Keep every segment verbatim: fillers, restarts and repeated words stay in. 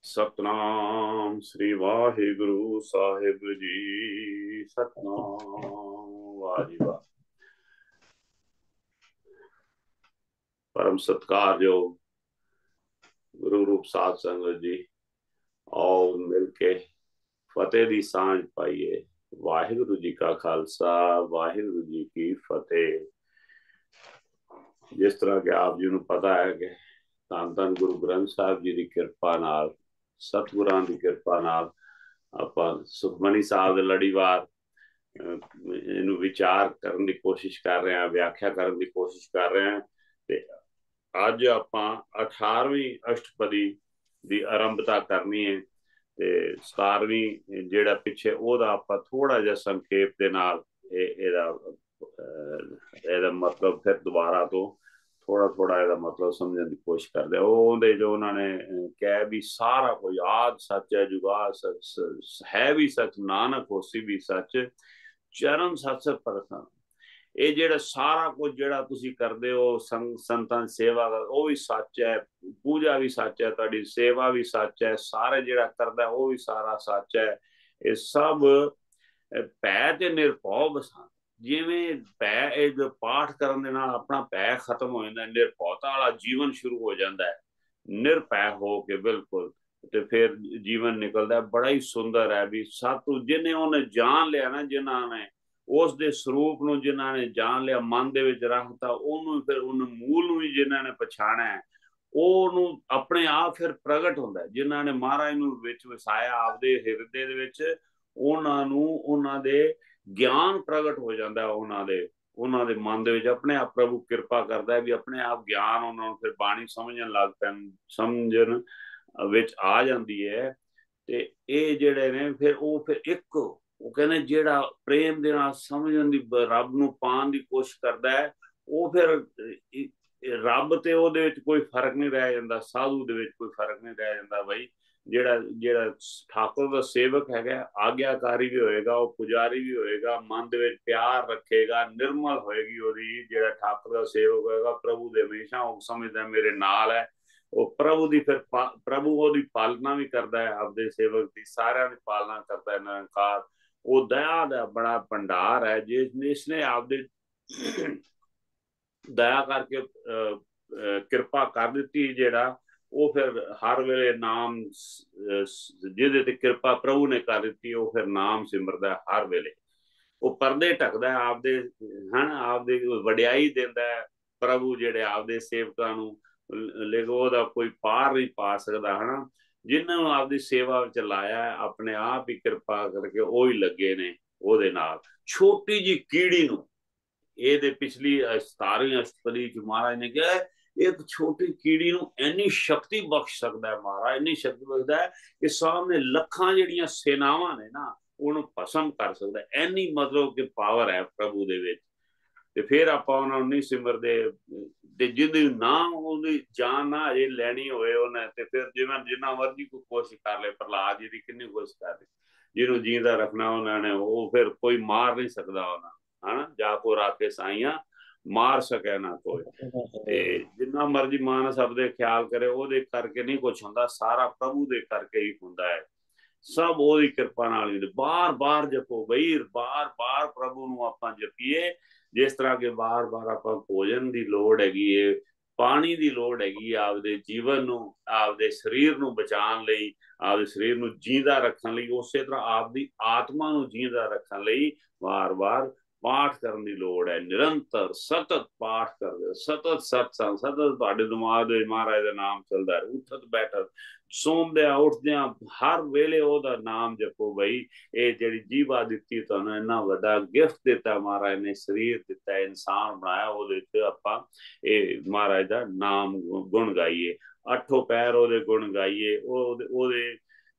सतनाम श्री वाहिगुरु साहिब जी। सतनाम वाह जी वाह। परम सत्कारयोग गुरु रूप साध संगत जी, आओ मिलके फतेह दी सांझ पाइए। वाहिगुरु जी का खालसा, वाहिगुरु जी की फतेह। जिस तरह के आप जी ਨੂੰ पता है कि ਧੰਨ ਧੰਨ ਗੁਰੂ ਗ੍ਰੰਥ ਸਾਹਿਬ ਜੀ ਦੀ ਕਿਰਪਾ ਨਾਲ, ਸਤਿਗੁਰਾਂ ਦੀ ਕਿਰਪਾ ਨਾਲ ਆਪਾਂ ਸੁਖਮਨੀ ਸਾਹਿਬ ਦੇ ਲੜੀਵਾਰ ਇਹਨੂੰ ਵਿਚਾਰ ਕਰਨ ਦੀ ਕੋਸ਼ਿਸ਼ ਕਰ ਰਹੇ ਹਾਂ, ਵਿਆਖਿਆ ਕਰਨ ਦੀ ਕੋਸ਼ਿਸ਼ ਕਰ ਰਹੇ ਹਾਂ। ਤੇ ਅੱਜ ਆਪਾਂ ਅਠਾਰਵੀਂ ਅਸ਼ਟਪਦੀ ਦੀ ਆਰੰਭਤਾ ਕਰਨੀ ਹੈ ਤੇ ਸਤਾਰਵੀਂ ਜਿਹੜਾ ਪਿੱਛੇ ਉਹਦਾ ਆਪਾਂ ਥੋੜਾ ਜਿਹਾ ਸੰਖੇਪ ਦੇ ਨਾਲ ਇਹ ਇਹਦਾ ਇਹਦਾ ਮਤਲਬ ਫਿਰ ਦੁਬਾਰਾ ਤੋਂ ਥੋੜਾ ਥੋੜਾ ਇਹਦਾ ਮਤਲਬ ਸਮਝਣ ਦੀ ਕੋਸ਼ਿਸ਼ ਕਰਦੇ। ਉਹਦੇ ਜੋ ਉਹਨਾਂ ਨੇ ਕਿਹਾ ਵੀ ਸਾਰਾ ਕੁਝ ਆਦ ਸੱਚ ਹੈ, ਜੁਗਾਦ ਸੱਚ ਹੈ ਵੀ ਸੱਚ, ਨਾਨਕ ਹੋਸੀ ਵੀ ਸੱਚ, ਚਰਨ ਸੱਚ ਪਰਸਨ। ਇਹ ਜਿਹੜਾ ਸਾਰਾ ਕੁਝ ਜਿਹੜਾ ਤੁਸੀਂ ਕਰਦੇ ਹੋ, ਸੰਗ ਸੰਤਾਂ ਦੀ ਸੇਵਾ, ਉਹ ਵੀ ਸੱਚ ਹੈ, ਪੂਜਾ ਵੀ ਸੱਚ ਹੈ, ਤੁਹਾਡੀ ਸੇਵਾ ਵੀ ਸੱਚ ਹੈ, ਸਾਰੇ ਜਿਹੜਾ ਕਰਦਾ ਉਹ ਵੀ ਸਾਰਾ ਸੱਚ ਹੈ। ਇਹ ਸਭ ਭੈ ਤੇ ਨਿਰਭਉ ਬਸਾ। ਜਿਵੇਂ ਭੈ, ਇਹ ਜੋ ਪਾਠ ਕਰਨ ਦੇ ਨਾਲ ਆਪਣਾ ਭੈ ਖਤਮ ਹੋ ਜਾਂਦਾ, ਨਿਰਭਉਤਾ ਵਾਲਾ ਜੀਵਨ ਸ਼ੁਰੂ ਹੋ ਜਾਂਦਾ ਹੈ, ਨਿਰਭੈ ਹੋ ਕੇ ਬਿਲਕੁਲ, ਤੇ ਫਿਰ ਜੀਵਨ ਨਿਕਲਦਾ ਬੜਾ ਹੀ ਸੁੰਦਰ ਹੈ। ਵੀ ਸਤਿਗੁਰੂ ਜਿਹਨੇ ਉਹਨੇ ਜਾਣ ਲਿਆ ਨਾ, ਜਿਨ੍ਹਾਂ ਨੇ ਉਸ ਦੇ ਸਰੂਪ ਨੂੰ ਜਿਨ੍ਹਾਂ ਨੇ ਜਾਣ ਲਿਆ, ਮਨ ਦੇ ਵਿੱਚ ਰੱਖਤਾ, ਉਹਨੂੰ ਫਿਰ ਉਹਨੂੰ ਮੂਲ ਨੂੰ ਵੀ ਜਿਨ੍ਹਾਂ ਨੇ ਪਛਾਣਿਆ, ਉਹਨੂੰ ਆਪਣੇ ਆਪ ਫਿਰ ਪ੍ਰਗਟ ਹੁੰਦਾ। ਜਿਨ੍ਹਾਂ ਨੇ ਮਹਾਰਾਜ ਨੂੰ ਵਿੱਚ ਵਸਾਇਆ ਆਪਦੇ ਹਿਰਦੇ ਦੇ ਵਿੱਚ, ਉਹਨਾਂ ਨੂੰ ਉਹਨਾਂ ਦੇ ਗਿਆਨ ਪ੍ਰਗਟ ਹੋ ਜਾਂਦਾ। ਉਹਨਾਂ ਦੇ ਉਹਨਾਂ ਦੇ ਮਨ ਦੇ ਵਿੱਚ ਆਪਣੇ ਆਪ ਪ੍ਰਭੂ ਕਿਰਪਾ ਕਰਦਾ ਹੈ ਵੀ ਆਪਣੇ ਆਪ ਗਿਆਨ ਉਹਨਾਂ ਨੂੰ ਫਿਰ ਬਾਣੀ ਸਮਝਣ ਲੱਗ ਪੈਣ, ਸਮਝਣ ਵਿੱਚ ਆ ਜਾਂਦੀ ਹੈ। ਤੇ ਇਹ ਜਿਹੜੇ ਨੇ ਫਿਰ ਉਹ ਫਿਰ ਇੱਕ, ਉਹ ਕਹਿੰਦੇ ਜਿਹੜਾ ਪ੍ਰੇਮ ਦੇ ਨਾਲ ਸਮਝਣ ਦੀ, ਰੱਬ ਨੂੰ ਪਾਉਣ ਦੀ ਕੋਸ਼ਿਸ਼ ਕਰਦਾ ਹੈ, ਉਹ ਫਿਰ ਰੱਬ ਤੇ ਉਹਦੇ ਵਿੱਚ ਕੋਈ ਫਰਕ ਨਹੀਂ ਰਹਿ ਜਾਂਦਾ, ਸਾਧੂ ਦੇ ਵਿੱਚ ਕੋਈ ਫਰਕ ਨਹੀਂ ਰਹਿ ਜਾਂਦਾ। ਬਈ ਜਿਹੜਾ ਜਿਹੜਾ ਠਾਕੁਰ ਦਾ ਸੇਵਕ ਹੈਗਾ, ਆਗਿਆਕਾਰੀ ਵੀ ਹੋਏਗਾ, ਉਹ ਪੁਜਾਰੀ ਵੀ ਹੋਏਗਾ, ਮਨ ਦੇ ਵਿੱਚ ਪਿਆਰ ਰੱਖੇਗਾ, ਨਿਰਮਲ ਹੋਏਗੀ ਉਹਦੀ। ਜਿਹੜਾ ਠਾਕੁਰ ਦਾ ਸੇਵਕ ਹੋਏਗਾ, ਪ੍ਰਭੂ ਦੇ ਹਮੇਸ਼ਾ ਉਹ ਸਮਝਦਾ ਮੇਰੇ ਨਾਲ ਹੈ, ਉਹ ਪ੍ਰਭੂ ਦੀ ਫਿਰ ਪ੍ਰਭੂ ਉਹਦੀ ਪਾਲਣਾ ਵੀ ਕਰਦਾ ਹੈ, ਆਪਦੇ ਸੇਵਕ ਦੀ ਸਾਰਿਆਂ ਦੀ ਪਾਲਣਾ ਕਰਦਾ ਹੈ। ਨਿਰੰਕਾਰ ਉਹ ਦਇਆ ਦਾ ਬੜਾ ਭੰਡਾਰ ਹੈ, ਜਿਸ ਨੇ ਆਪਦੇ ਦਇਆ ਕਰਕੇ ਕਿਰਪਾ ਕਰ ਦਿੱਤੀ। ਜਿਹੜਾ ਉਹ ਫਿਰ ਹਰ ਵੇਲੇ ਨਾਮ, ਜਿਹਦੇ ਤੇ ਕਿਰਪਾ ਪ੍ਰਭੂ ਨੇ ਕਰ ਦਿੱਤੀ, ਉਹ ਫਿਰ ਨਾਮ ਸਿਮਰਦਾ ਹਰ ਵੇਲੇ। ਉਹ ਪਰਦੇ ਢਕਦਾ ਆਪਦੇ, ਹਨ ਆਪਦੇ ਵਡਿਆਈ ਦਿੰਦਾ ਪ੍ਰਭੂ, ਜਿਹੜੇ ਆਪਦੇ ਸੇਵਕਾਂ ਨੂੰ, ਲੇਕਿਨ ਉਹਦਾ ਕੋਈ ਪਾਰ ਨਹੀਂ ਪਾ ਸਕਦਾ। ਹਨਾ, ਜਿਨ੍ਹਾਂ ਨੂੰ ਆਪਦੀ ਸੇਵਾ ਵਿੱਚ ਲਾਇਆ, ਆਪਣੇ ਆਪ ਹੀ ਕਿਰਪਾ ਕਰਕੇ ਉਹ ਹੀ ਲੱਗੇ ਨੇ ਉਹਦੇ ਨਾਲ। ਛੋਟੀ ਜੀ ਕੀੜੀ ਨੂੰ, ਇਹਦੇ ਪਿਛਲੀ ਸਤਾਰਵੀਂ ਅਸ਼ਟਪਦੀ ਚ ਮਹਾਰਾਜ ਨੇ ਕਿਹਾ ਇੱਕ ਛੋਟੀ ਕੀੜੀ ਨੂੰ ਇੰਨੀ ਸ਼ਕਤੀ ਬਖਸ਼ ਸਕਦਾ ਹੈ ਮਹਾਰਾਜ, ਇੰਨੀ ਸ਼ਕਤੀ ਬਖਸ਼ਦਾ ਹੈ ਕਿ ਸਾਹਮਣੇ ਲੱਖਾਂ ਜਿਹੜੀਆਂ ਸੇਨਾਵਾਂ ਨੇ ਨਾ, ਉਹਨੂੰ ਭਸਮ ਕਰ ਸਕਦਾ। ਇੰਨੀ ਮਤਲਬ ਕਿ ਪਾਵਰ ਹੈ ਪ੍ਰਭੂ ਦੇ ਵਿੱਚ। ਤੇ ਫਿਰ ਆਪਾਂ ਉਹਨਾਂ ਨੂੰ ਨਹੀਂ ਸਿਮਰਦੇ, ਤੇ ਜਿਹਦੀ ਨਾ ਉਹਦੀ ਜਾਨ ਨਾ ਅਜੇ ਲੈਣੀ ਹੋਏ ਉਹਨੇ, ਤੇ ਫਿਰ ਜਿਵੇਂ ਜਿੰਨਾ ਮਰਜ਼ੀ ਕੋਈ ਕੋਸ਼ਿਸ਼ ਕਰ ਲੈ, ਪ੍ਰਹਲਾਦ ਜੀ ਦੀ ਕਿੰਨੀ ਕੋਸ਼ਿਸ਼ ਕਰ ਲਈ, ਜਿਹਨੂੰ ਜੀਂਦਾ ਰੱਖਣਾ ਉਹਨਾਂ ਨੇ, ਉਹ ਫਿਰ ਕੋਈ ਮਾਰ ਨਹੀਂ ਸਕਦਾ ਉਹਨਾਂ ਨੂੰ। ਹਨਾ, ਜਾ ਕੋ ਰਾਖੇ ਸਾਈਆਂ ਮਾਰ ਸਕੇ ਨਾ ਕੋਈ। ਤੇ ਜਿੰਨਾ ਮਰਜ਼ੀ ਮਾਨਸ ਆਪਦੇ ਖਿਆਲ ਕਰੇ, ਉਹਦੇ ਕਰਕੇ ਨਹੀਂ ਕੁਛ ਹੁੰਦਾ, ਸਾਰਾ ਪ੍ਰਭੂ ਦੇ ਕਰਕੇ ਹੀ ਹੁੰਦਾ ਹੈ। ਸਭ ਉਹਦੀ ਕਿਰਪਾ ਨਾਲ ਹੀ। ਬਾਰ ਬਾਰ ਜਪੋ ਬਈ, ਬਾਰ ਬਾਰ ਪ੍ਰਭੂ ਨੂੰ ਆਪਾਂ ਜਪੀਏ। ਜਿਸ ਤਰ੍ਹਾਂ ਕਿ ਬਾਰ ਬਾਰ ਆਪਾਂ ਭੋਜਨ ਦੀ ਲੋੜ ਹੈਗੀ ਏ, ਪਾਣੀ ਦੀ ਲੋੜ ਹੈਗੀ, ਆਪਦੇ ਜੀਵਨ ਨੂੰ, ਆਪਦੇ ਸਰੀਰ ਨੂੰ ਬਚਾਉਣ ਲਈ, ਆਪਦੇ ਸਰੀਰ ਨੂੰ ਜੀਂਦਾ ਰੱਖਣ ਲਈ, ਉਸੇ ਤਰ੍ਹਾਂ ਆਪਦੀ ਆਤਮਾ ਨੂੰ ਜੀਂਦਾ ਰੱਖਣ ਲਈ ਵਾਰ ਵਾਰ ਪਾਠ ਕਰਨ ਦੀ ਲੋੜ ਹੈ। ਨਿਰੰਤਰ ਸਤਤ ਪਾਠ ਕਰਦੇ, ਸਤਤ ਸਤਸੰਗ, ਸਤਤ ਤੁਹਾਡੇ ਦਿਮਾਗ ਦੇ ਮਹਾਰਾਜ ਦਾ ਨਾਮ ਚੱਲਦਾ ਹੈ। ਉੱਠਤ ਬੈਠਤ, ਸੌਂਦਿਆਂ ਉੱਠਦਿਆਂ ਹਰ ਵੇਲੇ ਉਹਦਾ ਨਾਮ ਜਪੋ ਬਈ। ਇਹ ਜਿਹੜੀ ਜੀਵਾ ਦਿੱਤੀ ਤੁਹਾਨੂੰ, ਇੰਨਾ ਵੱਡਾ ਗਿਫਟ ਦਿੱਤਾ ਮਹਾਰਾਜ ਨੇ, ਸਰੀਰ ਦਿੱਤਾ, ਇਨਸਾਨ ਬਣਾਇਆ, ਉਹਦੇ ਚ ਆਪਾਂ ਇਹ ਮਹਾਰਾਜ ਦਾ ਨਾਮ ਗੁਣ ਗਾਈਏ, ਅੱਠੋਂ ਪੈਰ ਉਹਦੇ ਗੁਣ ਗਾਈਏ। ਉਹ ਉਹਦੇ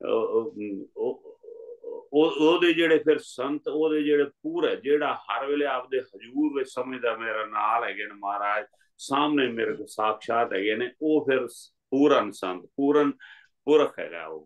ਉਹਦੇ ਜਿਹੜੇ ਫਿਰ ਸੰਤ, ਉਹਦੇ ਜਿਹੜੇ ਪੂਰੇ, ਜਿਹੜਾ ਹਰ ਵੇਲੇ ਆਪਦੇ ਹਜ਼ੂਰ ਵਿੱਚ ਸਮਝਦਾ ਮੇਰਾ ਨਾਲ ਹੈਗੇ ਨੇ ਮਹਾਰਾਜ, ਸਾਹਮਣੇ ਮੇਰੇ ਕੋ ਸਾਖਸ਼ਾਤ ਹੈਗੇ ਨੇ, ਉਹ ਫਿਰ ਪੂਰਨ ਸੰਤ, ਪੂਰਨ ਪੁਰਖ ਹੈਗਾ ਉਹ।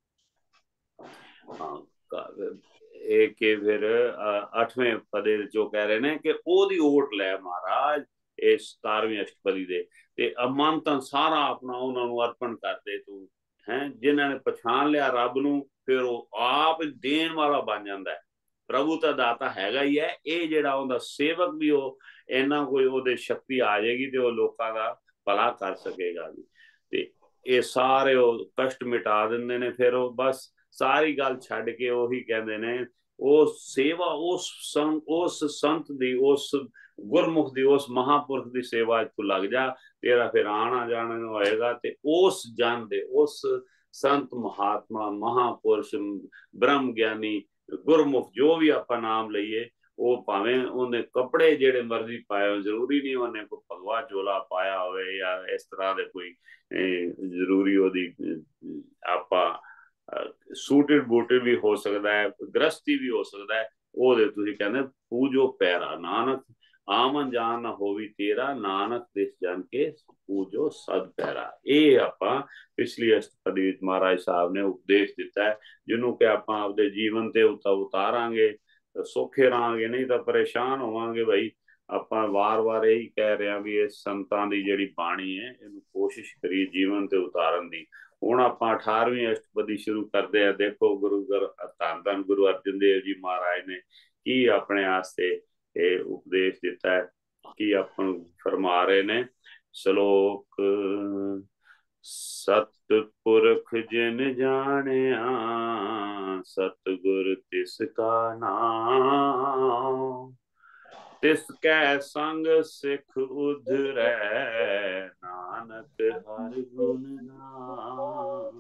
ਇਹ ਕਿ ਫਿਰ ਅੱਠਵੇਂ ਪਦੇ ਜੋ ਕਹਿ ਰਹੇ ਨੇ ਕਿ ਉਹਦੀ ਓਟ ਲੈ ਮਹਾਰਾਜ, ਇਹ ਸਤਾਰਵੀਂ ਅਸ਼ਟਪਦੀ ਦੇ। ਤੇ ਮਨ ਤਾਂ ਸਾਰਾ ਆਪਣਾ ਉਹਨਾਂ ਨੂੰ ਅਰਪਣ ਕਰਦੇ ਤੂੰ, ਹੈ जिन्हां ने पछाण लिया रब नूं फिर वो आप देण वाला बन जाता है। प्रभु तो दाता हैगा ही है, ये जिहड़ा उहदा सेवक भी वो इन्ना कोई उहदे शक्ति आ जाएगी तो वो लोकां दा भला कर सकेगा भी। ते ये सारे वो कष्ट मिटा दिंदे ने, फिर वो बस सारी गल छड्ड के उही कहंदे ने उस सेवा उस संत उस संत दी उस गुरमुख दी उस महापुरुष दी सेवा तू लग जा, तेरा फिर आना जाना होएगा। ते उस जन दे उस संत महात्मा महापुरुष ब्रह्म ज्ञानी गुरमुख जो भी आप नाम लईए, वो भावें उन्हें कपड़े जेड़े मर्जी पाए, जरूरी नहीं उन्हें कोई भगवा चोला पाया होवे या इस तरह दे कोई जरूरी ओदी आपा सूटेड बूटेड भी हो सकता है, गृहस्थी भी हो सकता है। वो तुसीं कहंदे पूजो पैरा नानक आमन जान ना होवी तेरा, नानक दिस जन के पूजो सद पैरा। ये आपां पिछली अष्टपदी विच महाराज साहब ने उपदेश दिता है, जिन्हों के आपां आपदे जीवन ते उतारांगे तो सौखे रहांगे, नहीं तो परेशान होवांगे। भाई आपां वार वार यही कह रहे हैं भी इस संतां दी जिहड़ी बाणी है इहनूं कोशिश करिए जीवन ते उतारन दी। हुण आपां अठारहवीं अष्टपदी शुरू करदे हैं। देखो गुरु धन धन गुरु अर्जन देव जी महाराज ने की अपने आस्ते ये उपदेश दिता है, कि अपन फरमा रहे ने। श्लोक सतपुरख जिन जानिया सतगुर तिसका नाम, तिसकै संग सिख उधरै नानक हर गुण नाम।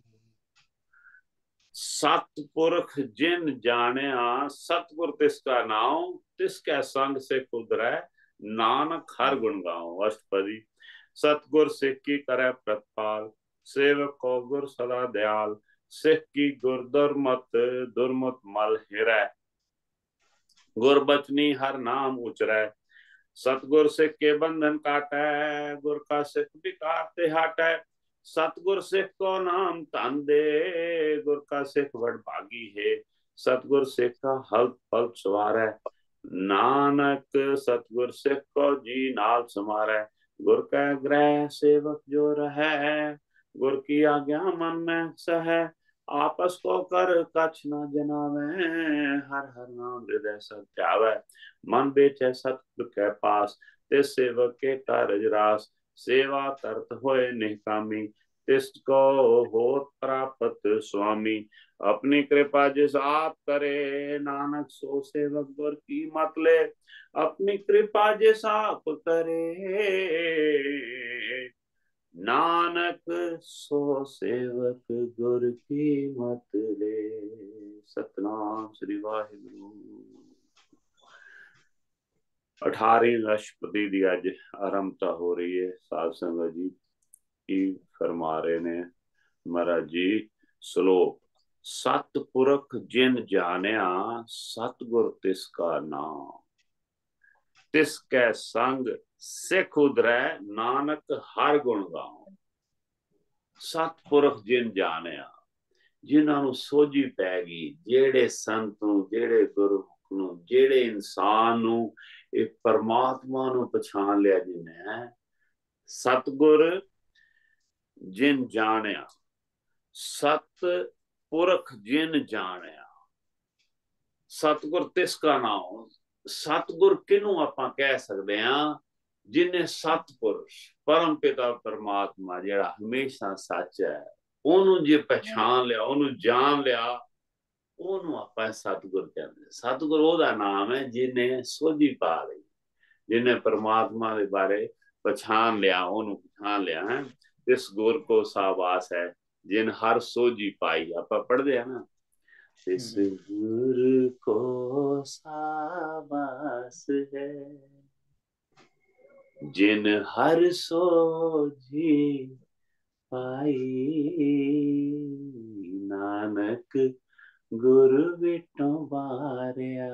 सतपुरख जिन जानिया सतगुर तिसका नाम, तिसकै संग सिख उधरै नानक हर गुण गाओ। अष्टपदी सतगुर सिख की करे प्रतिपाल, सेवक को गुर सदा दयाल। सिख की गुर दुरमत दुरमत मल हिरै, गुरबचनी हर नाम उचरै। सतगुर सिख के बंधन काटै, गुर का सिख विकार ते हटै। सतगुर सिख को नाम धन दे, गुर का सिख वड भागी है। सतगुर सिख का हल्प फल्प सवारै, नानक सतगुर सिख को जी नाल समारै। गुर का ग्रह सेवक जो रहै, गुर की आज्ञा मन में सहै। आपस को कर कछ न जनावै, हर हर नाम हृदय सब ध्यावै। मन बेचै सतगुर के पास, तिस सेवक के कारज रास। सेवा तरत होए निहकामी, तिसको होत प्राप्त स्वामी। अपनी कृपा जिस आप करे, नानक सो सेवक गुर की मत ले। अपनी कृपा जिस आप करे, नानक सो सेवक गुर की मत ले। सतनाम श्री वाहिगुरु। अठारहवीं अष्टपदी दी अज आरंभता हो रही है। साध संगत जी की फरमा रहे ने महाराज जी। श्लोक सतपुरख जिन जानिया सतगुर तिसका नाम, तिसकै संग सिख उधरै नानक हर गुण गाओ। सतपुरख जिन जानिया, जिन्हां नूं सोझी पै गई, जेड़े संत नूं जेड़े गुरमुख नूं जेड़े इंसान नूं इह परमात्मा नूं पछाण लिया जिन्हें। सतगुर जिन जानिया, सतपुरख जिन जानिया, सतगुर तिसका नाम। सतगुर किनू आपां कह सकते हैं, जिन्हें सतपुरुष परम पिता परमात्मा जिहड़ा हमेशा सच है, ओनू जे पहचान लिया, ओनू जान लिया, ओनू आपां सतगुर कहंदे। सतगुर ओहदा नाम है जिन्हें सोझी पा ली, जिन्हें परमात्मा के बारे पहचान लिया, ओनू पहचान लिया है। इस गुर को साबास है जिन हर सोझी पाई। आपां पढ़दे हैं ना, इस गुर को साबास है जिन हर सोझी पाई। नानक गुरु बिटों बारिया,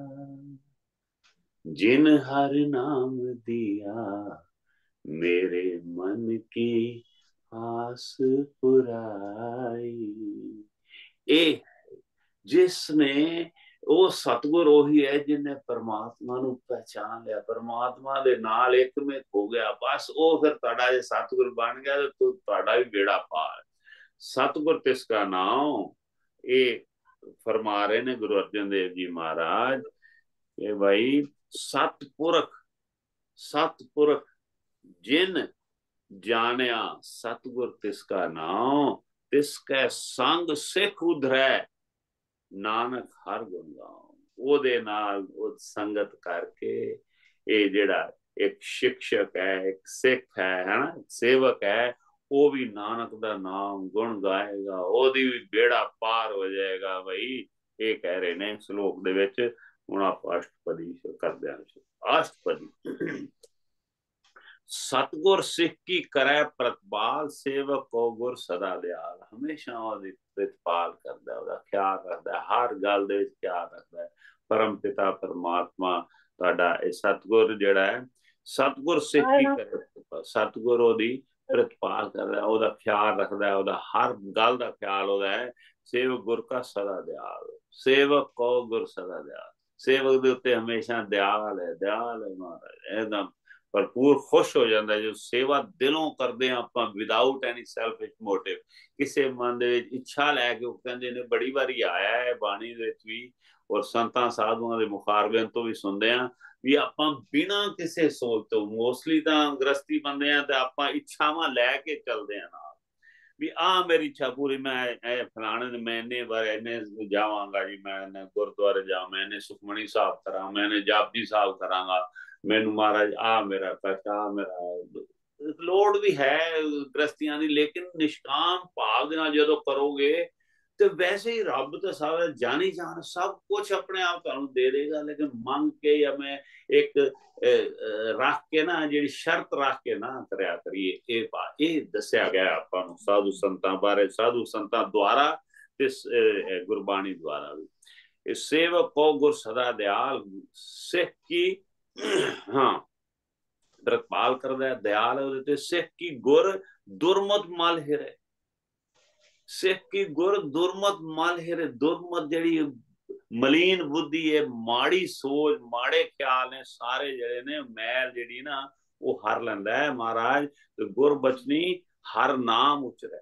जिन हर नाम दिया मेरे मन की आस पुराई। ए जिसने वो सतगुर ओही है जिन्हें परमात्मा नूं पहचान लिया, परमात्मा दे नाल एक में हो गया। बस वो फिर तुहाडा जे सतगुर बन गया तो तुहाडा भी बेड़ा पार। सतगुर तिसका नाम, ये फरमा रहे ने गुरु अर्जन देव जी महाराज कि भाई सतपुरख, सतपुरख जिन जानिया सतगुर तिसका नाम, तिसके संग सिख उधरै, नानक हर गुण गाओ। ओदे नाल संगत करके ये जेड़ा एक शिक्षक है, एक सिख है, है ना, एक सेवक है, वो भी नानक दा नाम गुण गाएगा, ओदी भी बेड़ा पार हो जाएगा। भाई ये कह रहे ने श्लोक दे विच। हुण आपां अष्टपदी करदे हां। अष्टपदी सतगुर सिख की करे प्रतिपाल, सेवक को गुर सदा दयाल। हमेशा ओदी प्रतिपाल करदा, ओदा ख्याल रखदा, हर गल दे विच ख्याल रखदा। परम पिता परमात्मा तुहाडा इह सतगुर जिहड़ा है, सतगुर सिख की करे, सतगुर ओदी प्रतिपाल करदा, ओदा ख्याल रखदा, ओदा हर गल दा ख्याल ओदा है। सेवक गुर का सदा दयाल, सेवक को गुर सदा दयाल। सेवक दे उत्ते हमेशा दयाल है, दयाल है महाराज, एकदम भरपूर खुश हो जाता है। जो सेवा दिलों करते हैं आप विदाउट एनी सैल्फिश मोटिव, किसी मन दे इच्छा लैके, कहते ने बड़ी बारी आया है बाणी दे भी और संतां साधुआं दे मुखारबिਆਂ तो भी सुनते हैं भी आप बिना किसी सोच तो, मोस्टली तो गृहस्थी बंदे हैं तो आप इच्छावां लैके चलते हैं ना भी आ मेरी इच्छा पूरी, मैं फलाने ने मैं इन्ने बार इन्ने जावांगा जी, मैं गुरुद्वारे जा, मैं इन्ने सुखमनी साहब करा, मैं इन्ने जापजी साहब करांगा, मैनू महाराज आ मेरा कष्ट, आ मेरा लोड़ भी है गृहस्थियां दी, लेकिन निष्काम भाव दे नाल जदों करोगे तो वैसे ही रब तो सारा जानी जान सब कुछ अपने आप तुहानू दे देगा। लेकिन मंग के या मैं एक रख के ना, जी शर्त रख के ना करया करिए। ये दसिया गया आपां नू साधु संतां बारे, साधु संतां द्वारा ते गुरबाणी द्वारा भी। सेवक को गुर सदा दयाल, सिख की हाँ प्रतिपाल करदा है, दयाल है उहदे ते। सिख की गुर दुरमत मल हिरे, सिख की गुर दुरमत मल हिरे। दुरमत जड़ी मलीन बुद्धि है, माड़ी सोच, माड़े ख्याल ने सारे जड़े ने मैल जड़ी ना वो हर लैंदा है महाराज। तो गुर बचनी हर नाम उचरै,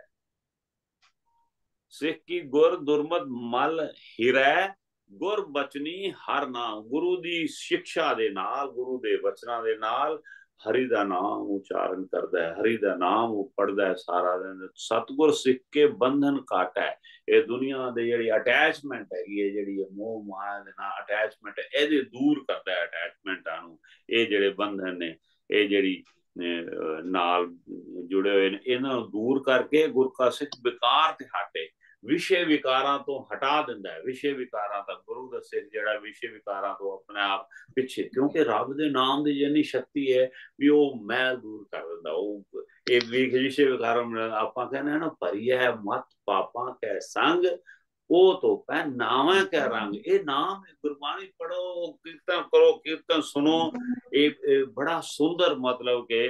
सिख की गुर दुरमत मल हिरै, गुर बचनी हर नाम। गुरु दी शिक्षा दे नाल, गुरु दे वचना दे नाल हरि दा नाम उच्चारण करदा है, हरि दा नाम वो पढ़दा है सारा दिन। सतगुर सिख के बंधन काटा है। ये दुनिया दे जेहड़ी अटैचमेंट है, ये जेहड़ी मोह माया दे नाल अटैचमेंट है, एदे दूर करदा है अटैचमेंटां नू। ये जेहड़े बंधन ने, ये जेहड़ी नाल जुड़े हुए ने, इन्हां नू दूर करके गुर का सिख विकार ते हटे, विषय विकारां तो हटा दिंदा है। विषय विकारां दा गुरु दा सिख जिहड़ा विषय विकारां तो अपने आप पिछे, क्योंकि रब दे नाम दी जिन्नी शक्ति है भी वो मैल दूर कर दिंदा। वो ये विषय विकारां आपां कहने ना, भरिया मत पापां कै संग, ओ तो पै नावां कै रंग। ये नाम गुरबाणी पढ़ो, कीर्तन करो, कीर्तन सुनो। ये बड़ा सुंदर मतलब के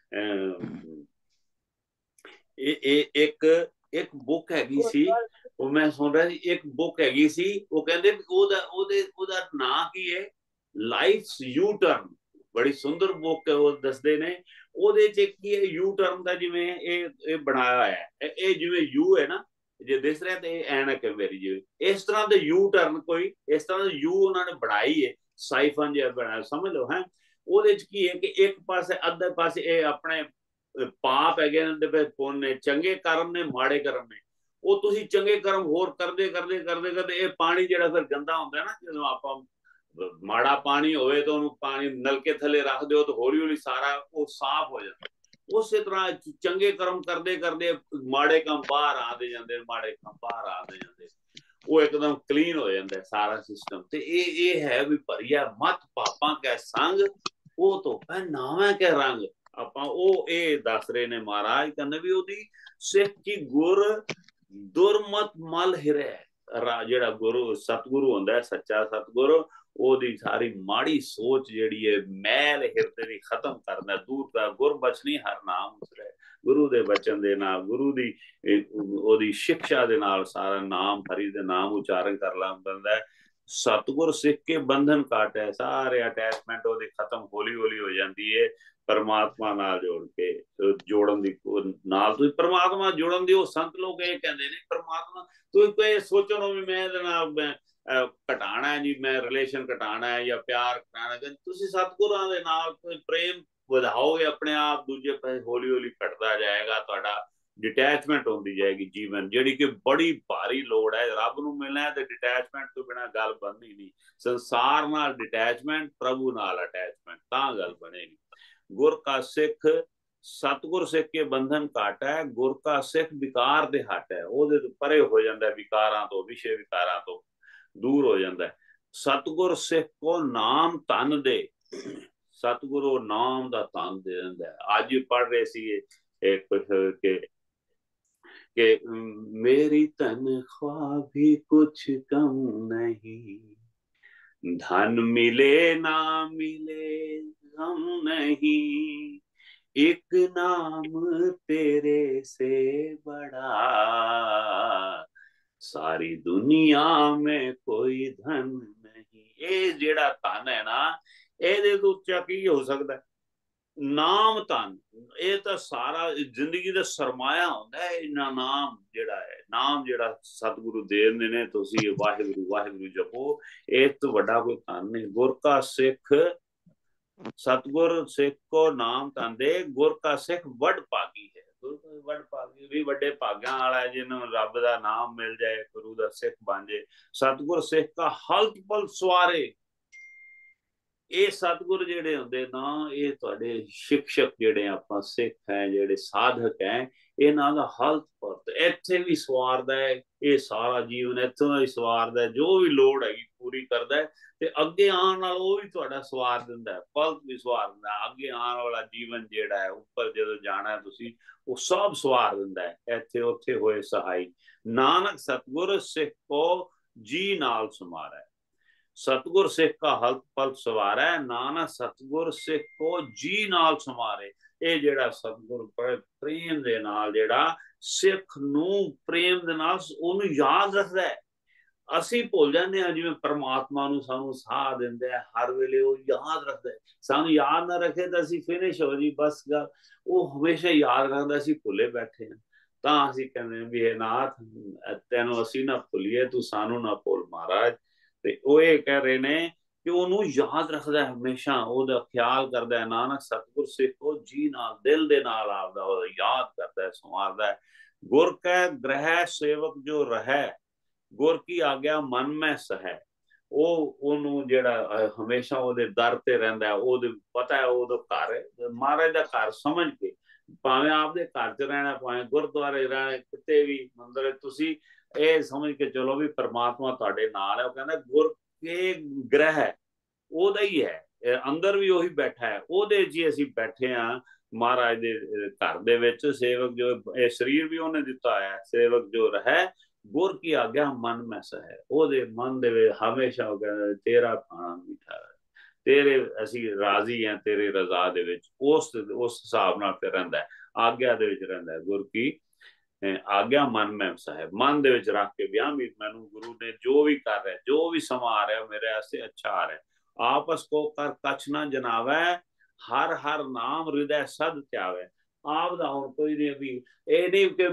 एक एक बुक हैगी सी, वो मैं सुन रहा सी, एक बुक हैगी सी, वो कहंदे ओदा ओदे ओदा नाम की है लाइफ्स यू टर्न। बड़ी सुंदर बुक है, वो दसदे ने ओदे च की है यू टर्न दा, जिवें ए ए बनाया है, ए जिवें यू है ना, जे दिस रहा ते ऐनक है मेरी, जिवें इस तरह दे यू टर्न, कोई इस तरह दे यू उन्होंने बनाई है, साइफन जिहा बनाया, समझ लो है। ओदे च की है कि एक पासे अद्धे पासे ए अपने पाप है, पुण्य चंगे कर्म ने, माड़े कर्म ने। वो तुसी चंगे कर्म होर करदे करदे करदे करदे ये पानी जिहड़ा फिर गंदा हुंदा है ना, जदों आपां माड़ा पानी होवे तो उहनूं पानी नलके थले रख दिओ तो हौली हौली सारा वो साफ हो जाता। उस तरह चंगे कर्म करदे करदे माड़े काम बाहर आते जांदे, माड़े काम बाहर आते जांदे, वो एकदम क्लीन हो जाता है सारा सिस्टम। ते ये ये है भी भरिया मत पापां कै संग, वो तो पै नावां कै रंग। ਆਪਾਂ ਉਹ ਇਹ ਦੱਸ ਰਹੇ ਨੇ महाराज, ਕਹਿੰਦੇ ਵੀ ਉਹਦੀ ਸਿੱਖ की गुर दुरमत मल हिरै। ਜਿਹੜਾ ਗੁਰੂ ਸਤਗੁਰੂ ਹੁੰਦਾ ਹੈ, ਸੱਚਾ ਸਤਗੁਰ, ਉਹਦੀ ਸਾਰੀ ਮਾੜੀ ਸੋਚ ਜਿਹੜੀ ਹੈ ਮੈਲ ਹਿਰਦੇ ਦੀ ਖਤਮ ਕਰਦਾ, ਦੂਰ ਦਾ। ਗੁਰ ਬਚਨੀ ਹਰ ਨਾਮ ਉਚਰੈ, ਗੁਰੂ ਦੇ ਬਚਨ ਦੇ ਨਾਲ, ਗੁਰੂ ਦੀ ਉਹਦੀ ਸਿੱਖਿਆ ਦੇ ਨਾਲ ਸਾਰਾ ਨਾਮ ਹਰੀ ਦੇ ਨਾਮ ਉਚਾਰਨ ਕਰ ਲੈਂਦਾ ਹੈ। सतगुर सिख के बंधन काट है, सारे अटैचमेंट वो खत्म हौली हौली हो जाती है। परमात्मा नाल जोड़ के जोड़न दी नाल तुसीं परमात्मा जोड़न दी। संत लोग ये कहते हैं परमात्मा तुसीं कोई सोचो भी मैं इहदे नाल मैं घटाना है जी, मैं रिलेशन घटाना है या प्यार घटाना है, तुसीं सतगुरां दे नाल प्रेम ਵਧਾਓਗੇ अपने आप, दूजे पासे हौली हौली घटता जाएगा, तुहाडा डिटैचमेंट होती जाएगी जीवन, जिहड़ी कि बड़ी भारी लोड़ है। रब नूं मिलना है तो डिटैचमेंट तो बिना गल बननी नहीं। संसार नाल डिटैचमेंट, प्रभु नाल अटैचमेंट, तां गल बनेगी। गुर का सिख सतगुर सिख के बंधन घट है, गुर का सिख विकार दे हट है, ओहदे तो परे हो जाता है, विकारां तो विषय विकारां तो दूर हो जाता है। सतगुर सिख को नाम धन दे, सतगुरु नाम दा धन दे दिंदा है। अज पढ़ रहे सी एक के कि मेरी तनख्वाह भी कुछ कम नहीं, धन मिले ना मिले गम नहीं, एक नाम तेरे से बड़ा सारी दुनिया में कोई धन नहीं। ये जेड़ा धन है ना, ये तो उच्चा की हो सकता है, नाम धन। ये तो सारा जिंदगी का सरमाया होंदा है, इन्ना नाम जेड़ा है, नाम जेड़ा सतगुरु दे दिंदे ने, तुसी वाहिगुरु वाहिगुरु जपो, इस तो वड्डा कोई धन नहीं। गुर का सिख सतगुर सिख को नाम धन दे, गुर का सिख वड भागी है। गुरु वड भागी भी वड्डे भाग्यां वाला है, जिन्हों रब दा नाम मिल जाए, गुरु दा सिख बन जाए। सतगुर सिख का हल्त पल सवारे, ये सतगुर जेडे होंदे ना, ये तुहाडे शिक्षक जेडे आपां सिख हैं, जेडे साधक हैं, इन्हां दा हल्त पलत इत्थे भी सवारदा है। ये सारा जीवन इत्थों दा ही सवारदा है, जो भी लोड़ हैगी पूरी करदा है, ते अगे आने वाला वो भी तुहाडा सवार दिंदा है, पलत भी सवार दिंदा है। अगे आने वाला जीवन जेड़ा है, उपर जदों जाना है तुसीं, वो सब सवार दिंदा है। इत्थे उत्थे होए सहाई, नानक सतगुर सिख को जी नाल समारा है। सतगुर सिख का हल्त पलत सवार है, नाना सतगुर सिख को जी नाल समारे। ये जेड़ा सतगुर प्रेम दे नाल जेड़ा सिख नूं प्रेम दे नाल ओनू याद रखदा है। असीं भुल जांदे हां, जिवें परमात्मा नूं सानूं साह दिंदा है, हर वेले वो याद रखदा है। सानूं याद ना रखे तो असीं फिनिश हो जी, बस गल। वो हमेशा याद रखदा, असीं भुले बैठे हैं, तां असीं कहंदे भी हे नाथ तैनूं असीं ना भुलीए, तू सानूं ना भुल महाराज। ते वो ये कह रहे ने कि उन्होंने याद रखता है, हमेशा ओदा ख्याल करता है। नानक सतगुर सिख को जी नाल दिल दे नाल आपदा याद करता है, संवारदा है। गुर कै ग्रह सेवक जो रहे, गुर की आज्ञा मन में सह, वो ओनू जेड़ा हमेशा ओदे दर ते रहिंदा है, ओदे पता है ओदा घर है, महाराज दा घर समझ के, भावें आपदे घर च रहना, भावें गुरुद्वारे रहना, किते भी मंदिर, तुसी ਇਹ समझ के चलो भी परमात्मा तुहाडे नाल है। वो कहंदा गुर के ग्रह ओदा ही है, अंदर भी ਉਹੀ बैठा है, ਉਹਦੇ जी ਅਸੀਂ बैठे हाँ महाराज दे घर दे विच। सेवक जो ਇਹ शरीर भी ਉਹਨੇ ਦਿੱਤਾ है, सेवक जो रहे गुर की आज्ञा मन में सह, ਉਹਦੇ मन दे विच हमेशा ਉਹ ਕਹਿੰਦਾ तेरा खाना मीठा है, तेरे ਅਸੀਂ राजी हैं तेरे रजा दे विच। उस उस हिसाब नाल फिर रहिंदा है, आज्ञा दे विच रहिंदा है। गुर की आज्ञा मन में साहब, मन दे विच रख के ब्याह भी मैनू गुरु ने जो भी कर रहा है, जो भी समा आ रहा है मेरे वास्ते अच्छा आ रहा है। आपस को कर कछ ना जनावे, हर हर नाम हृदय सद त्यावे। आप दा हुण कोई नहीं भी ये नहीं कि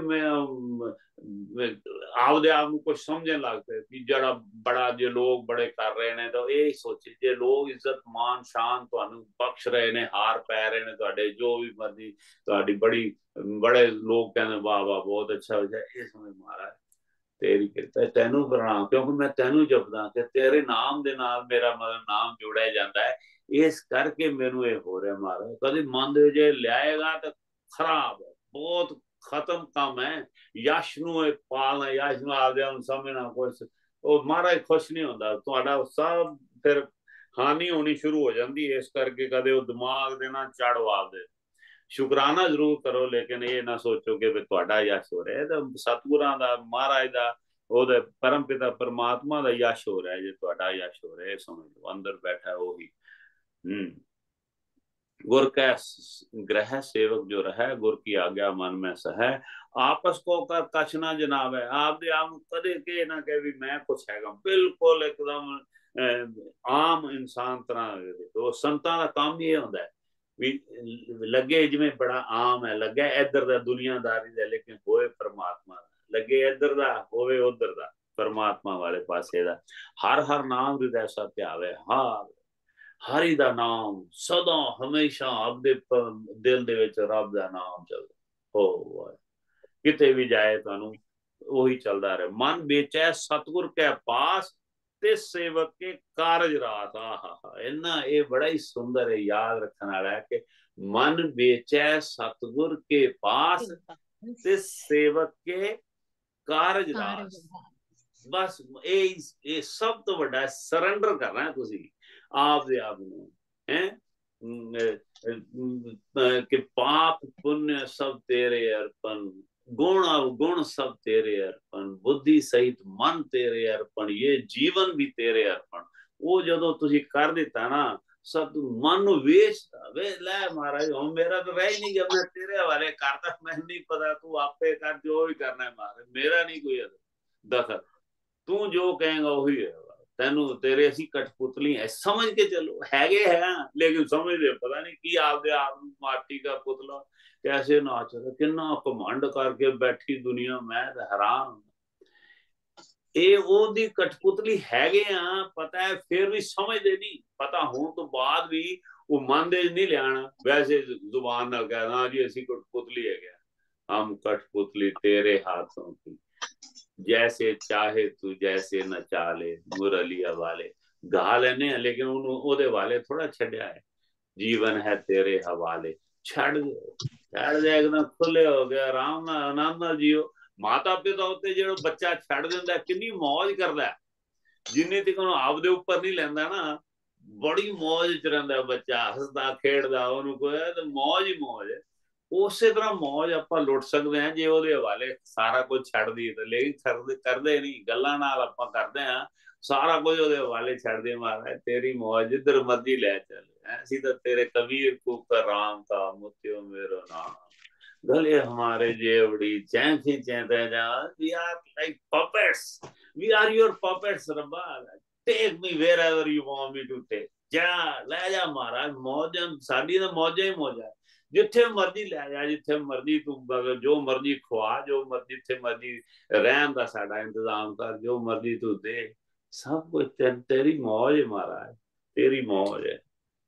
मैं आपदे आप नूं कुछ समझण लग पे कि जड़ा बड़ा जो लोग बड़े कर रहे ने, तो ये सोचे जे लोग इज्जत मान शान तुहानूं बख्श रहे ने, हार पै रहे ने तुहाडे, जो भी मर्जी तुहाडी बड़ी बड़े लोग कहते वाह वाह बहुत अच्छा हो जाए, ये समझ महाराज तेरी कृपा तैनू प्रणाम, क्योंकि मैं तैनू जपदा कि तेरे नाम दे नाल मेरा मतलब नाम जोड़िया जाता है, इस करके मैनू ये हो रहा महाराज। कभी मन दे जे लियाएगा तो खराब है, बहुत खत्म काम है। यश नूं पालना, यश नूं आपदे समझना कुछ, वो महाराज खुश नहीं होंदा, तुहाडा सब फिर हानि होनी शुरू हो जाती है। इस करके कदे वो दिमाग दे ना चढ़ो, आपदे शुकराना जरूर करो, लेकिन ये ना सोचो कि तुहाडा यश हो रहा है। तो सतगुरां दा महाराज दा ओदे परम पिता परमात्मा दा यश हो रहा है, जे तुहाडा यश हो रहा है समझ लो, अंदर बैठा है वही। हम्म गुर कै ग्रह सेवक जो रहे, गुर की आज्ञा मन में सह, आपस को कर कछ ना जनावे। आपदे आप कदे के ना कहे भी मैं कुछ हैगा, बिल्कुल एकदम आम इंसान तरह। तो संतां दा काम ही ये होंदा है भी लगे जिवें बड़ा आम है, लगे इधर दा दुनियादारी दा, लेकिन होए परमात्मा दा, लगे इधर दा होवे उधर दा, परमात्मा वाले पासे दा। हर हर नाम हृदय सा ध्यावे, हर हरि दा नाम सदा हमेशा आपदे दिल दे विच रब दा नाम चलदा हो, किते भी जाए तुहानू वही चलता रहे। मन बेचै सतगुर के पास ते सेवक के कारज रास। आहा, इन्ना ये बड़ा ही सुंदर है, याद रखने वाला है कि मन बेचै सतगुर के पास ते सेवक के कारज रास। बस ये सब तो बड़ा सरेंडर करना है तुसी आप दे आप नू, हैं कि पाप पुण्य सब तेरे अर्पण, गुण अवगुण सब तेरे अर्पण, बुद्धि सहित मन तेरे अर्पण, ये जीवन भी तेरे अर्पण। वो जदों तुसी कर दिता ना, सब मन वेचता वे लै महाराज हम मेरा तो रह ही नहीं गया, मैं तेरे हवाले करता, मैं नहीं पता तू आपे कर जो भी करना है महाराज, मेरा नहीं कोई दखल, तू जो कहेगा वही है। तेनू तेरे असी कठपुतली है समझ के चलो, हैगे है लेकिन समझते पता नहीं की आपदे आप माटी का पुतला कैसे नाच रहा, किन्ना घमंड करके बैठी दुनिया, मैं हैरान। ये ओदी कठपुतली हैगे आ, पता है फिर भी समझते नहीं, पता होने तो बाद भी वो मन दे नहीं लियाना, वैसे जुबान नाल कहना जी असी कठपुतली है गया, हम कठपुतली तेरे हाथों की, जैसे चाहे तू जैसे नचा ले मुरलिया वाले, गा लेने लेकिन ओदे वाले थोड़ा छड्या है, जीवन है तेरे हवाले, छड़ छड़ दे एकदम खुले हो गया, आराम नाल आनंद नाल जियो। माता पिता उत्ते जो बच्चा छड़ दिंदा किन्नी मौज करदा, जिन्नी तक आपदे उपर नहीं लैंदा ना, बड़ी मौज च रहिंदा बच्चा, हसदा खेडदा, ओनू कोई मौज ही मौज है। उसे तरह मौज आपां लुट सकते हैं जे ओदे हवाले सारा कुछ छड़ दी, लेकिन करदे नहीं, गल्लां नाल आपां करदे हां, सारा कुछ ओदे हवाले छड़ दे, महाराज तेरी मौज जिधर मर्जी लै चल, ऐसी तो तेरे कबीर कुकर राम का मुत्यो मेरो नाम, गले हमारे जेवड़ी चैंथी चैंते जा, we are like puppets, we are your puppets रब्बा, take me wherever you want me to take, जा ले जा महाराज, मौज साडी तो मौजा ही मौजा, जिथे मर्जी लै जा, जिथे मर्जी तू जो मर्जी खुआ, जो मर्जी जिथे मर्जी रहन दा साडा इंतजाम कर, जो मर्जी तू दे, सब कुछ ते, तेरी मौज है महाराज, तेरी मौज है।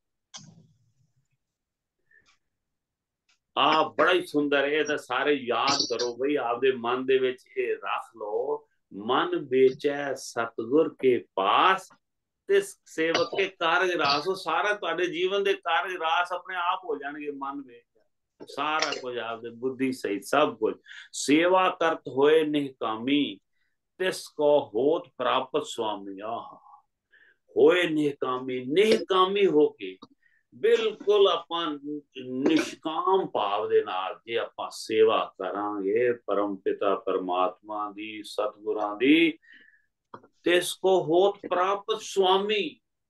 आ बड़ा ही सुंदर है, तो सारे याद करो भाई, आपदे मन दे विच ये रख लो, मन बेचै सतगुर के पास ते सेवक के कारज रास, वो सारा तुहाडे जीवन दे कारज रास अपने आप हो जाएंगे, मन बेच सारा कुछ आपदे बुद्धि सहित सब कुछ, सेवा करत होए निहकामी, तिसको होत प्राप्त स्वामी। आहा, होए निहकामी, निहकामी होके बिल्कुल ਆਪਾਂ निष्काम भाव ਦੇ ਨਾਲ ਜੇ ਆਪਾਂ सेवा ਕਰਾਂਗੇ परम पिता परमात्मा दी सतगुरां दी, तिसको होत प्राप्त स्वामी,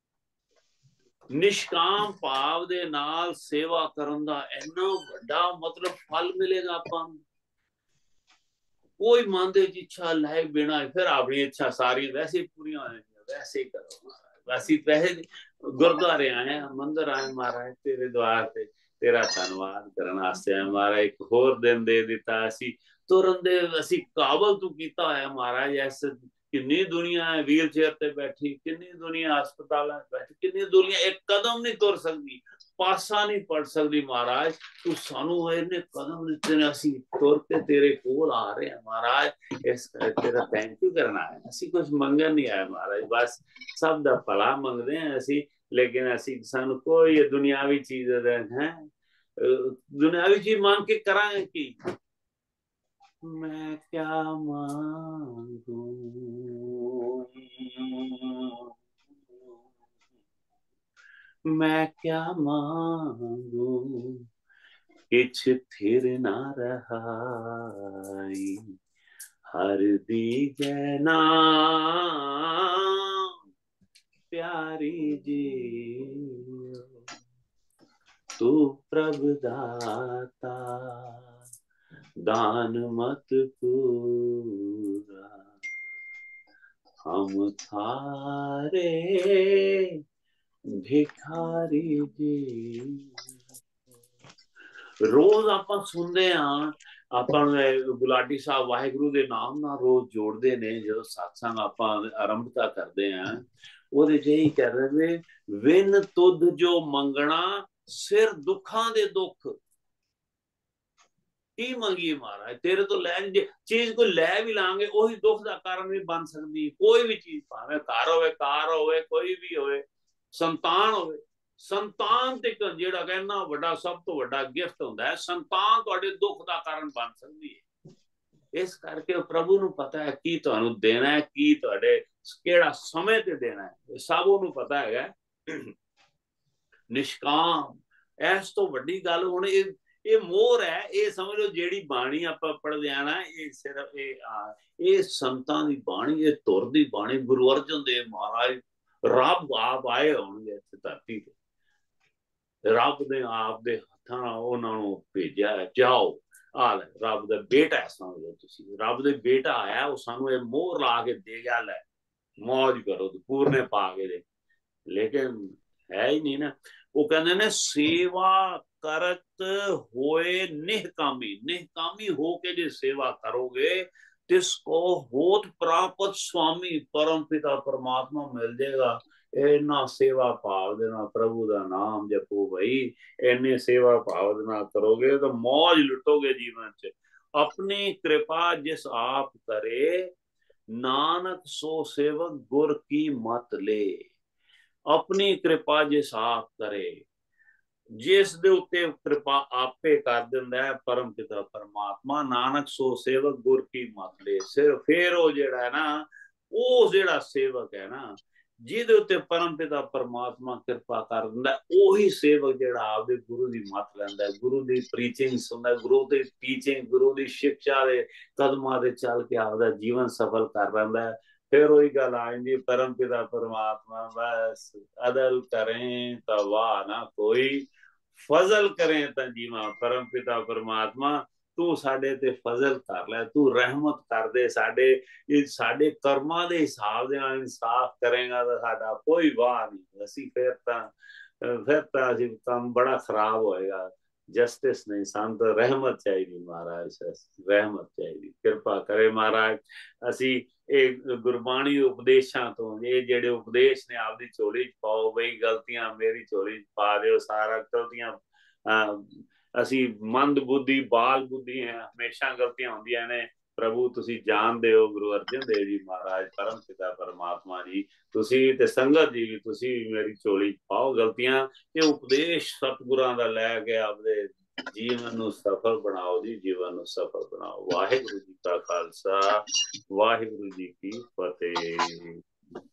निष्काम भाव ਦੇ ਨਾਲ सेवा ਕਰਨ ਦਾ ਇੰਨਾ ਵੱਡਾ मतलब फल मिलेगा ਆਪਾਂ ਨੂੰ। कोई मन दे इच्छा लाए बिना, फिर अपनी इच्छा सारी वैसे पूरी हो जाएगी, वैसे ही करो वैसे वैसे गुरुद्वारे आए मंदिर आए महाराज, तेरे द्वार ते तेरा धन्यवाद करने वास्ते आए महाराज, एक होर दिन दे दिता, असी तुरन दे असी काबल तू कीता है महाराज, ऐसे किन्नी दुनिया है व्हील चेयर ते बैठी, किन्नी दुनिया अस्पताल बैठी, किन्नी दुनिया एक कदम नहीं तुर सकती, पासा नहीं पड़ सकती महाराज, तू सानू इन्ने कदम दिते ने, असी तुर के तेरे कोल आ रहे हैं महाराज, इस तेरा थैंक यू करना है, असी कुछ मंगन नहीं आया महाराज, बस सब दा भला मंगदे हैं असी, लेकिन असी सानू कोई दुनियावी चीज है, दुनियावी चीज मांग के करांगे की, मैं क्या मांगू मैं क्या मांगू, किछ थिर ना रहाई, हर दीजे नाम प्यारी जी, तू प्रभु दाता दान मत पूरा, हम थारे भिखारी जी, रोज आप सुनते हाँ ਆਪਾਂ ਗੁਲਾਟੀ ਸਾਹਿਬ ਵਾਹਿਗੁਰੂ ਦੇ ਨਾਮ ਨਾਲ ਰੋਜ਼ ਜੋੜਦੇ ਨੇ ਜਦੋਂ satsang ਆਪਾਂ ਆਰੰਭਤਾ ਕਰਦੇ ਆਂ ਉਹਦੇ ਚ ਹੀ ਕਹਿੰਦੇ ਨੇ ਵਿਨ ਤੁਧ ਜੋ ਮੰਗਣਾ ਸਿਰ ਦੁੱਖਾਂ ਦੇ ਦੁੱਖ ਕੀ ਮੰਗੀਏ ਮਹਾਰਾਜ ਤੇਰੇ ਤੋਂ ਲੈ ਜੇ ਚੀਜ਼ ਕੋਈ ਲੈ ਵੀ ਲਾਂਗੇ ਉਹੀ ਦੁੱਖ ਦਾ ਕਾਰਨ ਵੀ ਬਣ ਸਕਦੀ ਕੋਈ ਵੀ ਚੀਜ਼ ਭਾਵੇਂ ਘਰ ਹੋਵੇ ਕਾਰ ਹੋਵੇ ਕੋਈ ਵੀ ਹੋਵੇ ਸੰਤਾਨ ਹੋਵੇ ਸੰਤਾਨ ਤੇ ਜਿਹੜਾ ਕਹਿੰਦਾ ਵੱਡਾ ਸਭ ਤੋਂ ਵੱਡਾ ਗਿਫਟ ਹੁੰਦਾ ਹੈ ਸੰਤਾਨ ਤੁਹਾਡੇ ਦੁੱਖ ਦਾ ਕਾਰਨ ਬਣ ਸਕਦੀ ਹੈ ਇਸ ਕਰਕੇ ਪ੍ਰਭੂ ਨੂੰ ਪਤਾ ਹੈ ਕੀ ਤੁਹਾਨੂੰ ਦੇਣਾ ਹੈ ਕੀ ਤੁਹਾਡੇ ਕਿਹੜਾ ਸਮੇਂ ਤੇ ਦੇਣਾ ਹੈ ਸਭ ਉਹਨੂੰ ਪਤਾ ਹੈਗਾ ਨਿਸ਼ਕਾਮ ਇਸ ਤੋਂ ਵੱਡੀ ਗੱਲ ਹੁਣ ਇਹ ਇਹ ਮੋਹਰ ਹੈ ਇਹ ਸਮਝ ਲਓ ਜਿਹੜੀ ਬਾਣੀ ਆਪਾਂ ਪੜ੍ਹਦੇ ਆ ਨਾ ਇਹ ਸਿਰਫ ਇਹ ਇਹ ਸੰਤਾਂ ਦੀ ਬਾਣੀ ਇਹ ਧੁਰ ਦੀ ਬਾਣੀ ਗੁਰੂ ਅਰਜਨ ਦੇਵ ਮਹਾਰਾਜ ਰੱਬ ਆਪ ਆਏ ਹੋਣਗੇ ਇੱਥੇ ਧਰਤੀ ਤੇ ਰੱਬ ਦੇ ਆਪ ਦੇ ਹੱਥਾਂ ਨਾਲ ਉਹਨਾਂ ਨੂੰ ਭੇਜਿਆ ਜਾਓ ਆ ਲੈ ਰੱਬ ਦਾ ਬੇਟਾ ਸਮਝ ਲਓ ਤੁਸੀਂ ਰੱਬ ਦੇ ਬੇਟਾ ਆਇਆ ਉਹ ਸਾਨੂੰ ਇਹ ਮੋਹਰ ਲਾ ਕੇ ਦੇ ਗਿਆ ਲੈ ਮौज ਕਰੋ ਤੇ ਪੂਰਨੇ ਪਾ ਕੇ ਦੇ ਲੇਕਿਨ ਹੈ ਹੀ ਨਹੀਂ ਨਾ ਉਹ ਕਹਿੰਦੇ ਨੇ ਸੇਵਾ करत होए निहकामी निहकामी होके जो सेवा करोगे तिसको होत प्राप्त स्वामी परम पिता परमात्मा मिल जाएगा इन्ना सेवा भाव देना प्रभु का नाम जपो भाई इन्ने सेवा भाव देना करोगे तो मौज लुटोगे जीवन च अपनी कृपा जिस आप करे नानक सो सेवक गुर की मत ले अपनी कृपा जिस आप करे जिस दे उत्ते कृपा आपे कर दिंदा है परम पिता परमात्मा नानक सो सेवक गुर की मत ले सिर्फ फिर वो जेड़ा है ना वो जेड़ा सेवक है ना जिहदे उत्ते परम पिता परमात्मा कृपा कर दिंदा ओही सेवक जेड़ा आपदे गुरु दी मत लैंदा है गुरु दी प्रीचिंग सुनदा गुरु दी टीचिंग गुरु दी शिक्षा दे कदमां दे चल के आपदा जीवन सफल कर लैंदा है फिर वही गल आ जाती परम पिता परमात्मा बस अदल करें तो वाह ना कोई फजल करें तो जीवा परम पिता परमात्मा तू साडे ते फजल कर लै तू रहमत कर दे साडे साडे कर्मां दे हिसाब दे नाल इंसाफ करेगा तो साडा कोई वाह नहीं असी फिर तां फिर तां असी काम बड़ा खराब होएगा जस्टिस नहीं सान तो रहमत चाहिए महाराज रहमत चाहिए कृपा करे महाराज असी ਇਹ ਗੁਰਬਾਣੀ ਉਪਦੇਸ਼ਾਂ ਤੋਂ ਇਹ ਜਿਹੜੇ ਉਪਦੇਸ਼ ਨੇ ਆਪਦੀ ਝੋਲੀ ਚ ਪਾਓ ਬਈ ਗਲਤੀਆਂ ਮੇਰੀ ਝੋਲੀ ਚ ਪਾ ਦਿਓ ਸਾਰਾ ਗਲਤੀਆਂ ਅਸੀਂ ਮੰਦ ਬੁੱਧੀ ਬਾਲ ਬੁੱਧੀ ਹੈ ਹਮੇਸ਼ਾ ਗਲਤੀਆਂ ਹੁੰਦੀਆਂ ਨੇ ਪ੍ਰਭੂ ਤੁਸੀਂ ਜਾਣਦੇ ਹੋ ਗੁਰੂ ਅਰਜਨ ਦੇਵ ਜੀ ਮਹਾਰਾਜ ਪਰਮ ਪਿਤਾ ਪਰਮਾਤਮਾ ਜੀ ਤੁਸੀਂ ਤੇ ਸੰਗਤ ਜੀ ਵੀ ਤੁਸੀਂ ਮੇਰੀ ਝੋਲੀ ਚ ਪਾਓ ਗਲਤੀਆਂ ਇਹ ਉਪਦੇਸ਼ ਸਤਿਗੁਰਾਂ ਦਾ ਲੈ ਕੇ ਆਪਦੇ जीवन ਨੂੰ सफल बनाओ जी जीवन ਨੂੰ सफल बनाओ वाहिगुरु जी का खालसा वाहिगुरु जी की फतेह।